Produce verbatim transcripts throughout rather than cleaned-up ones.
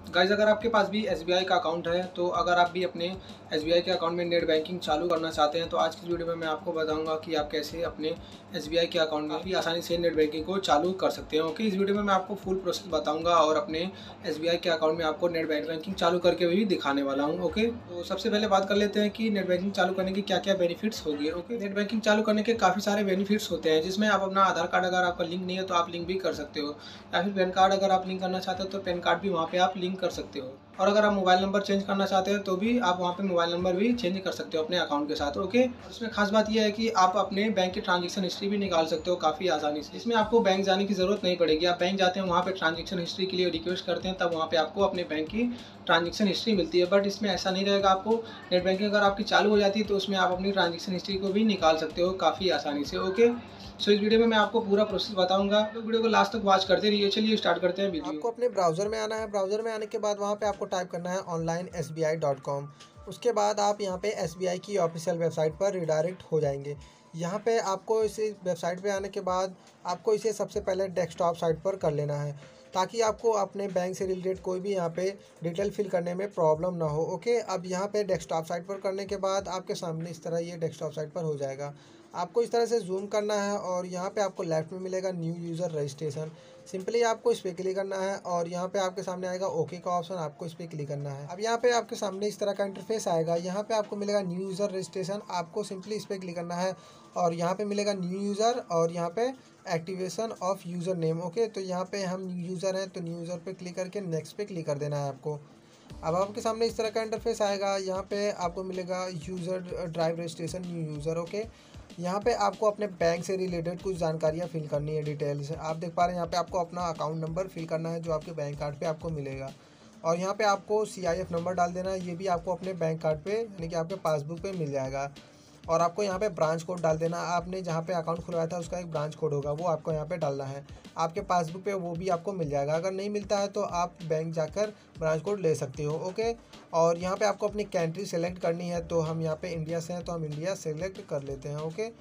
Guys, अगर आपके पास भी एस बी आई का अकाउंट है, तो अगर आप भी अपने एस बी आई के अकाउंट में नेट बैंकिंग चालू करना चाहते हैं, तो आज की वीडियो में मैं आपको बताऊंगा कि आप कैसे अपने एस बी आई के अकाउंट में भी आसानी से नेट बैंकिंग को चालू कर सकते हैं। ओके, इस वीडियो में मैं आपको फुल प्रोसेस बताऊंगा और अपने एस बी आई के अकाउंट में आपको नेट बैंकिंग चालू करके भी दिखाने वाला हूँ। ओके, तो सबसे पहले बात कर लेते हैं कि नेट बैंकिंग चालू करने की क्या क्या बेनिफिट्स होगी। ओके, नेट बैंकिंग चालू करने के काफ़ी सारे बेनिफिट्स होते हैं, जिसमें आप अपना आधार कार्ड अगर आपका लिंक नहीं है तो आप लिंक भी कर सकते हो, या फिर पैन कार्ड अगर आप लिंक करना चाहते हो तो पैन कार्ड भी वहाँ पे आप लिंक कर सकते हो। और अगर आप मोबाइल नंबर चेंज करना चाहते हैं तो भी आप वहाँ पे मोबाइल नंबर भी चेंज कर सकते हो अपने अकाउंट के साथ। ओके, इसमें खास बात यह है कि आप अपने बैंक की ट्रांजैक्शन हिस्ट्री भी निकाल सकते हो काफ़ी आसानी से। इसमें आपको बैंक जाने की ज़रूरत नहीं पड़ेगी। आप बैंक जाते हैं, वहाँ पे ट्रांजैक्शन हिस्ट्री के लिए रिक्वेस्ट करते हैं, तब वहाँ पे आपको अपने बैंक की ट्रांजैक्शन हिस्ट्री मिलती है। बट इसमें ऐसा नहीं रहेगा। आपको नेट बैंकिंग अगर आपकी चालू हो जाती है तो उसमें आप अपनी ट्रांजैक्शन हिस्ट्री को भी निकाल सकते हो काफ़ी आसानी से। ओके, सो इस वीडियो में मैं आपको पूरा प्रोसेस बताऊंगा, तो वीडियो को लास्ट तक वॉच करते रहिए। चलिए स्टार्ट करते हैं वीडियो। आपको अपने ब्राउज़र में आना है। ब्राउज़र में आने के बाद वहाँ पे आपको टाइप करना है online S B I dot com. उसके बाद आप यहाँ पे एस बी आई की ऑफिशियल वेबसाइट पर रिडायरेक्ट हो जाएंगे। यहाँ पे आपको इसी वेबसाइट पे आने के बाद आपको इसे सबसे पहले डेस्कटॉप साइट पर कर लेना है, ताकि आपको अपने बैंक से रिलेटेड कोई भी यहाँ पे डिटेल फिल करने में प्रॉब्लम ना हो। ओके, अब यहाँ पे डेस्कटॉप साइट पर करने के बाद आपके सामने इस तरह ये डेस्कटॉप साइट पर हो जाएगा। आपको इस तरह से जूम करना है और यहाँ पे आपको लेफ्ट में मिलेगा न्यू यूज़र रजिस्ट्रेशन। सिंपली आपको इस पर क्लिक करना है और यहाँ पे आपके सामने आएगा ओके का ऑप्शन, आपको इस पर क्लिक करना है। अब यहाँ पे आपके सामने इस तरह का इंटरफेस आएगा। यहाँ पे आपको मिलेगा न्यू यूज़र रजिस्ट्रेशन, आपको सिंपली इस पर क्लिक करना है और यहाँ पे मिलेगा न्यू यूज़र और यहाँ पे activation of user name. Okay, तो यहाँ पे हम न्यू यूज़र हैं तो न्यू यूज़र पे क्लिक करके नेक्स्ट पे क्लिक कर देना है आपको। अब आपके सामने इस तरह का इंटरफेस आएगा। यहाँ पे आपको मिलेगा user drive registration new user. Okay, यहाँ पे आपको अपने बैंक से रिलेटेड कुछ जानकारियाँ फिल करनी है डिटेल्स। आप देख पा रहे हैं यहाँ पे आपको अपना अकाउंट नंबर फिल करना है जो आपके बैंक कार्ड पे आपको मिलेगा, और यहाँ पे आपको सी आई एफ नंबर डाल देना है। ये भी आपको अपने बैंक कार्ड पे यानी कि आपके पासबुक पे मिल जाएगा। और आपको यहाँ पे ब्रांच कोड डाल देना। आपने जहाँ पे अकाउंट खुलवाया था उसका एक ब्रांच कोड होगा, वो आपको यहाँ पे डालना है। आपके पासबुक पे वो भी आपको मिल जाएगा। अगर नहीं मिलता है तो आप बैंक जाकर ब्रांच कोड ले सकते हो। ओके, और यहाँ पे आपको अपनी कंट्री सेलेक्ट करनी है, तो हम यहाँ पे इंडिया से हैं तो हम इंडिया सेलेक्ट कर लेते हैं। ओके,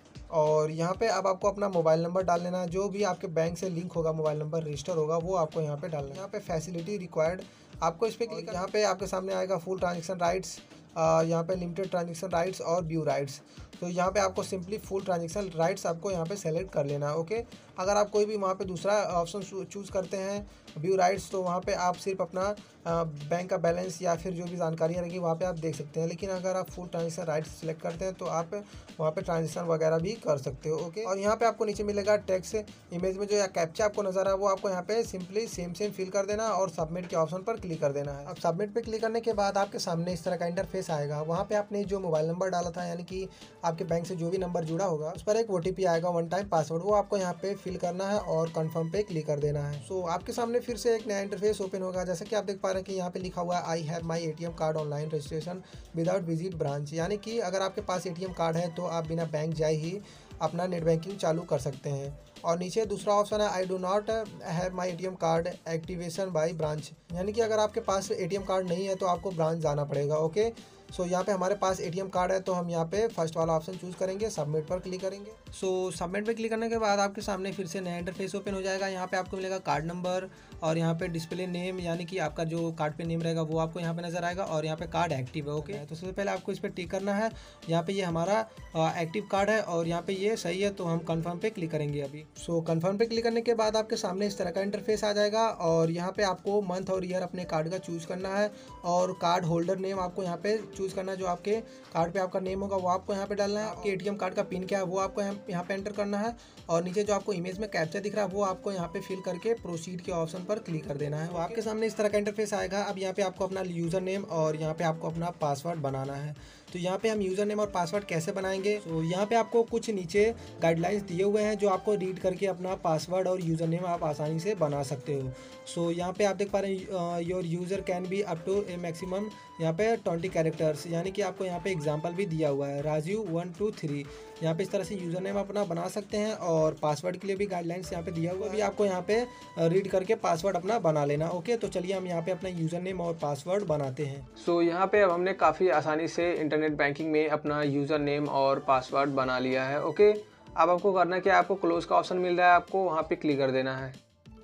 और यहाँ पे अब आपको अपना मोबाइल नंबर डाल लेना है। जो भी आपके बैंक से लिंक होगा, मोबाइल नंबर रजिस्टर होगा, वो आपको यहाँ पे डालना है। यहाँ पे फैसिलिटी रिक्वायर्ड, आपको इस पर क्लिक। यहाँ पे आपके सामने आएगा फुल ट्रांजेक्शन राइट्स, यहाँ पे लिमिटेड ट्रांजेक्शन राइट्स और व्यू राइट्स। तो यहाँ पे आपको सिंपली फुल ट्रांजेक्शन राइट्स आपको यहाँ पे सेलेक्ट कर लेना है। ओके, अगर आप कोई भी वहाँ पे दूसरा ऑप्शन चूज़ करते हैं व्यू राइट्स, तो वहाँ पे आप सिर्फ अपना बैंक का बैलेंस या फिर जो भी जानकारियाँ रहेंगी वहाँ पे आप देख सकते हैं। लेकिन अगर आप फुल ट्रांजेक्शन राइट्स सेलेक्ट करते हैं तो आप वहाँ पे ट्रांजेक्शन वगैरह भी कर सकते हो। ओके, और यहाँ पे आपको नीचे मिलेगा टेक्स्ट इमेज में जो या कैप्चा आपको नजर आ, वो आपको यहाँ पे सिंपली सेम सेम फिल कर देना और सबमिट के ऑप्शन पर क्लिक कर देना है। अब सबमिट पे क्लिक करने के बाद आपके सामने इस तरह का इंटरफेस आएगा। वहाँ पे आपने जो मोबाइल नंबर डाला था, यानी कि आपके बैंक से जो भी नंबर जुड़ा होगा, उस पर एक ओ टी पी आएगा, वन टाइम पासवर्ड, वो आपको यहाँ पे फिल करना है और कंफर्म पे क्लिक कर देना है। सो आपके सामने फिर से एक नया इंटरफेस ओपन होगा। जैसे कि आप देख पा रहे हैं कि यहाँ पे लिखा हुआ है I have my A T M card online registration without visit branch, यानी कि अगर आपके पास ए टी एम कार्ड है तो आप बिना बैंक जाए ही अपना नेट बैंकिंग चालू कर सकते हैं। और नीचे दूसरा ऑप्शन है I do not have my A T M card activation by branch, यानी कि अगर आपके पास ए टी एम कार्ड नहीं है तो आपको ब्रांच जाना पड़ेगा। ओके, सो यहाँ पे हमारे पास ए टी एम कार्ड है तो हम यहाँ पे फर्स्ट वाला ऑप्शन चूज़ करेंगे, सबमिट पर क्लिक करेंगे। सो सबमिट पे क्लिक करने के बाद आपके सामने फिर से नया इंटरफेस ओपन हो जाएगा। यहाँ पे आपको मिलेगा कार्ड नंबर और यहाँ पे डिस्प्ले नेम, यानी कि आपका जो कार्ड पे नेम रहेगा वो आपको यहाँ पे नजर आएगा, और यहाँ पे कार्ड एक्टिव है। ओके, तो सबसे पहले आपको इस पर टिक करना है। यहाँ पे ये हमारा एक्टिव कार्ड है और यहाँ पे ये सही है, तो हम कन्फर्म पे क्लिक करेंगे अभी। सो कन्फर्म पे क्लिक करने के बाद आपके सामने इस तरह का इंटरफेस आ जाएगा और यहाँ पे आपको मंथ और ईयर अपने कार्ड का चूज़ करना है, और कार्ड होल्डर नेम आपको यहाँ पे चूज़ करना है। जो आपके कार्ड पे आपका नेम होगा वो आपको यहाँ पे डालना है। आपके ए टी एम कार्ड का पिन क्या है वो आपको यहाँ यहाँ पे एंटर करना है, और नीचे जो आपको इमेज में कैप्चा दिख रहा है वो आपको यहाँ पे फिल करके प्रोसीड के ऑप्शन पर क्लिक कर देना है। तो आपके सामने इस तरह का इंटरफेस आएगा। अब यहाँ पे आपको अपना यूज़र नेम और यहाँ पे आपको अपना पासवर्ड बनाना है। तो यहाँ पे हम यूज़र नेम और पासवर्ड कैसे बनाएंगे, तो यहाँ पे आपको कुछ नीचे गाइडलाइंस दिए हुए हैं जो आपको रीड करके अपना पासवर्ड और यूज़र नेम आप आसानी से बना सकते हो। सो यहाँ पे आप देख पा रहे हैं your user can be up to a maximum यहाँ पे ट्वेंटी कैरेक्टर्स, यानी कि आपको यहाँ पे एग्जांपल भी दिया हुआ है राजू वन टू थ्री। यहाँ पे इस तरह से यूज़र नेम अपना बना सकते हैं, और पासवर्ड के लिए भी गाइडलाइंस यहाँ पे दिया हुआ है, भी आपको यहाँ पे रीड करके पासवर्ड अपना बना लेना। ओके, तो चलिए हम यहाँ पे अपना यूज़र नेम और पासवर्ड बनाते हैं। सो so, यहाँ पे अब हमने काफ़ी आसानी से इंटरनेट बैंकिंग में अपना यूज़र नेम और पासवर्ड बना लिया है। ओके, अब आपको करना क्या है, आपको क्लोज का ऑप्शन मिल रहा है, आपको वहाँ पे क्लिक कर देना है।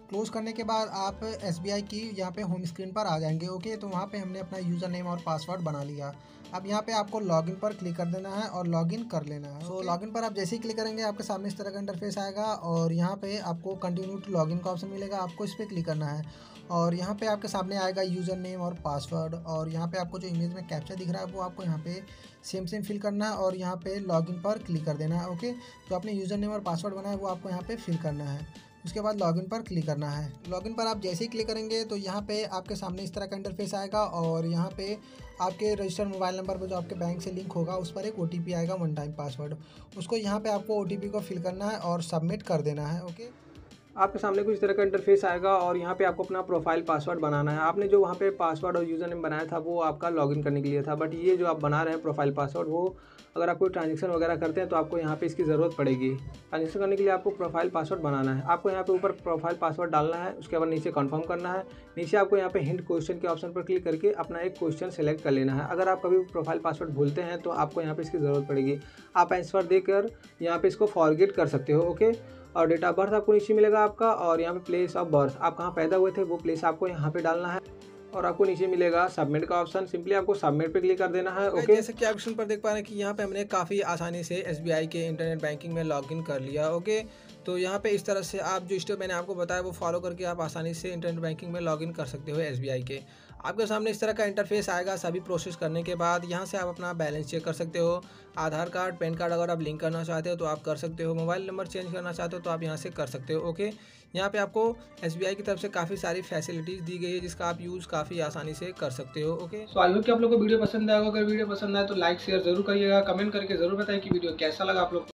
क्लोज़ करने के बाद आप एस बी आई की यहाँ पे होम स्क्रीन पर आ जाएंगे। ओके, तो वहाँ पे हमने अपना यूज़र नेम और पासवर्ड बना लिया। अब यहाँ पे आपको लॉगिन पर क्लिक कर देना है और लॉगिन कर लेना है। सो लॉगिन पर आप जैसे ही क्लिक करेंगे आपके सामने इस तरह का इंटरफेस आएगा और यहाँ पे आपको कंटिन्यू टू लॉगिन का ऑप्शन मिलेगा, आपको इस पर क्लिक करना है और यहाँ पे आपके सामने आएगा यूज़र नेम और पासवर्ड और यहाँ पे आपको जो इमेज में कैप्चा दिख रहा है वो आपको यहाँ पे सेम सेम फिल करना है और यहाँ पे लॉगिन पर क्लिक कर देना है। ओके, जो आपने यूज़र नेम और पासवर्ड बनाया है वो आपको यहाँ पे फिल करना है। उसके बाद लॉगिन पर क्लिक करना है। लॉगिन पर आप जैसे ही क्लिक करेंगे तो यहाँ पे आपके सामने इस तरह का इंटरफेस आएगा और यहाँ पे आपके रजिस्टर्ड मोबाइल नंबर पर जो आपके बैंक से लिंक होगा उस पर एक ओ टी पी आएगा, वन टाइम पासवर्ड। उसको यहाँ पे आपको ओ टी पी को फिल करना है और सबमिट कर देना है। ओके, आपके सामने कुछ तरह का इंटरफेस आएगा और यहाँ पे आपको अपना प्रोफाइल पासवर्ड बनाना है। आपने जो वहाँ पे पासवर्ड और यूज़र नेम बनाया था वो आपका लॉगिन करने के लिए था, बट ये जो आप बना रहे हैं प्रोफाइल पासवर्ड वो अगर आप कोई ट्रांजेक्शन वगैरह करते हैं तो आपको यहाँ पे इसकी ज़रूरत पड़ेगी। ट्रांजेक्शन करने के लिए आपको प्रोफाइल पासवर्ड बनाना है। आपको यहाँ पे ऊपर प्रोफाइल पासवर्ड डालना है, उसके बाद नीचे कंफर्म करना है। नीचे आपको यहाँ पे हिंट क्वेश्चन के ऑप्शन पर क्लिक करके अपना एक क्वेश्चन सेलेक्ट कर लेना है। अगर आप कभी प्रोफाइल पासवर्ड भूलते हैं तो आपको यहाँ पे इसकी ज़रूरत पड़ेगी। आप आंसर देकर यहाँ पे इसको फॉरगेट कर सकते हो। ओके, और डेट ऑफ बर्थ आपको नीचे मिलेगा आपका और यहाँ पे प्लेस ऑफ बर्थ आप कहाँ पैदा हुए थे वो प्लेस आपको यहाँ पे डालना है और आपको नीचे मिलेगा सबमिट का ऑप्शन। सिंपली आपको सबमिट पे क्लिक कर देना है। ओके, जैसे कि आप ऑप्शन पर देख पा रहे हैं कि यहाँ पे हमने काफ़ी आसानी से एस बी आई के इंटरनेट बैंकिंग में लॉगिन कर लिया। ओके, तो यहाँ पे इस तरह से आप जो स्टेप मैंने आपको बताया वो फॉलो करके आप आसानी से इंटरनेट बैंकिंग में लॉगिन कर सकते हो एस बी आई के। आपके सामने इस तरह का इंटरफेस आएगा। सभी प्रोसेस करने के बाद यहाँ से आप अपना बैलेंस चेक कर सकते हो। आधार कार्ड, पैन कार्ड अगर आप लिंक करना चाहते हो तो आप कर सकते हो। मोबाइल नंबर चेंज करना चाहते हो तो आप यहाँ से कर सकते हो। ओके, यहाँ पे आपको एस बी आई की तरफ से काफ़ी सारी फैसिलिटीज़ दी गई है जिसका आप यूज़ काफ़ी आसानी से कर सकते हो। ओके, सो आई होप कि आप लोग को वीडियो पसंद आएगा। अगर वीडियो पसंद आए तो लाइक शेयर जरूर करिएगा, कमेंट करके जरूर बताएं कि वीडियो कैसा लगा आप लोग को।